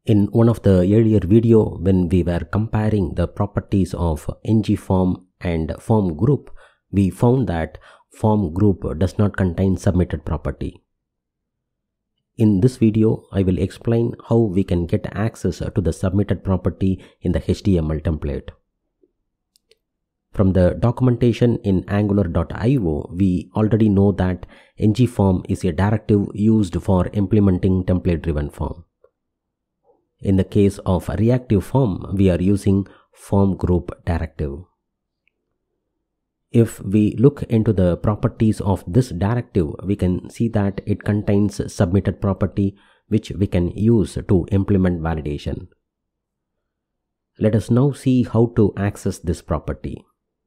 In one of the earlier video, when we were comparing the properties of ngForm and form group, we found that form group does not contain submitted property. In this video, I will explain how we can get access to the submitted property in the HTML template. From the documentation in angular.io, we already know that ngForm is a directive used for implementing template-driven form. In the case of Reactive Form, we are using FormGroupDirective. If we look into the properties of this directive, we can see that it contains submitted property which we can use to implement validation. Let us now see how to access this property.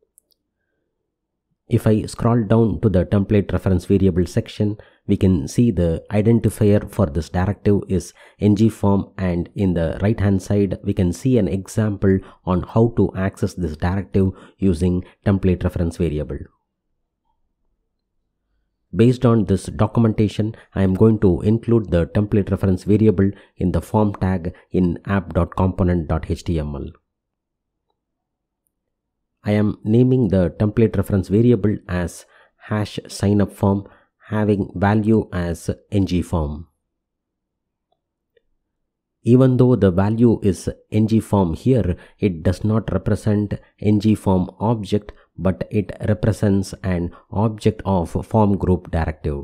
If I scroll down to the template reference variable section, we can see the identifier for this directive is ngForm, and in the right hand side we can see an example on how to access this directive using template reference variable. Based on this documentation, I am going to include the template reference variable in the form tag in app.component.html. I am naming the template reference variable as #signupForm, having value as ngForm. Even though the value is ngForm here, it does not represent ngForm object, but it represents an object of FormGroupDirective.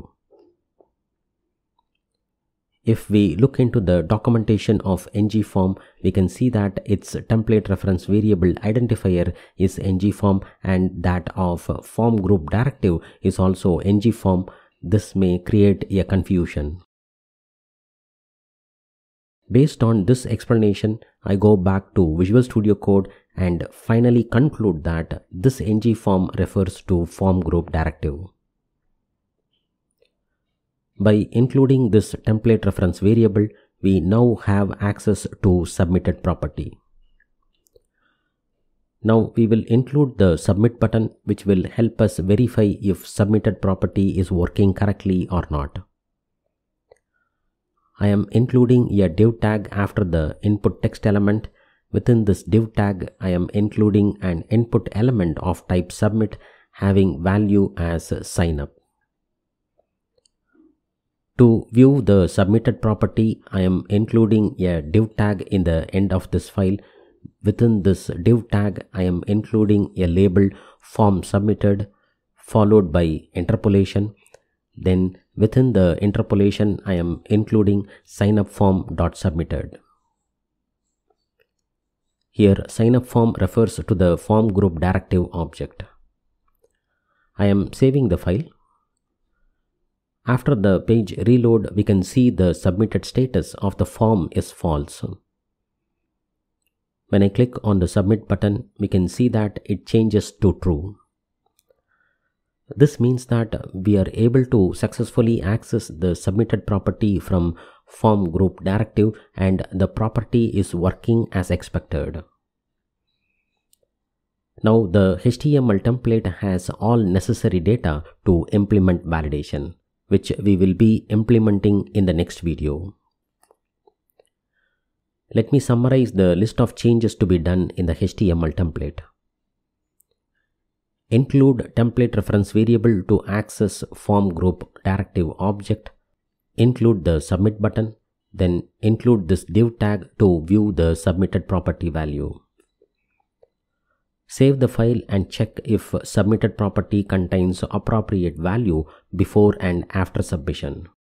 If we look into the documentation of ngForm, we can see that its template reference variable identifier is ngForm and that of FormGroupDirective is also ngForm. This may create a confusion. Based on this explanation, I go back to Visual Studio Code and finally conclude that this ngForm refers to FormGroupDirective. By including this template reference variable, we now have access to submitted property. Now we will include the submit button, which will help us verify if submitted property is working correctly or not. I am including a div tag after the input text element. Within this div tag, I am including an input element of type submit having value as signup. To view the submitted property, I am including a div tag in the end of this file. Within this div tag, I am including a label form submitted followed by interpolation. Then within the interpolation, I am including signupForm.submitted. Here signupForm refers to the FormGroupDirective object. I am saving the file. After the page reload, we can see the submitted status of the form is false. When I click on the submit button, we can see that it changes to true. This means that we are able to successfully access the submitted property from FormGroupDirective and the property is working as expected. Now the HTML template has all necessary data to implement validation, which we will be implementing in the next video. Let me summarize the list of changes to be done in the HTML template. Include template reference variable to access FormGroupDirective object. Include the submit button. Then include this div tag to view the submitted property value. Save the file and check if submitted property contains appropriate value before and after submission.